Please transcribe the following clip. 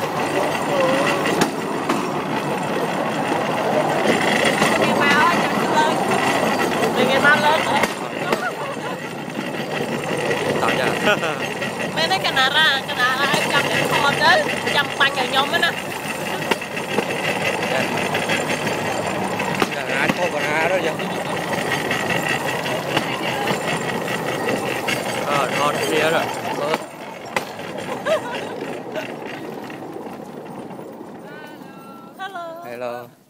Nghe mau lên rồi. Tao nha. Mấy cái canara trong cái kho tới, trong bánh ở nhóm đó nè. Canara có canara đó chứ. Ngon kia rồi. Hello. Hello.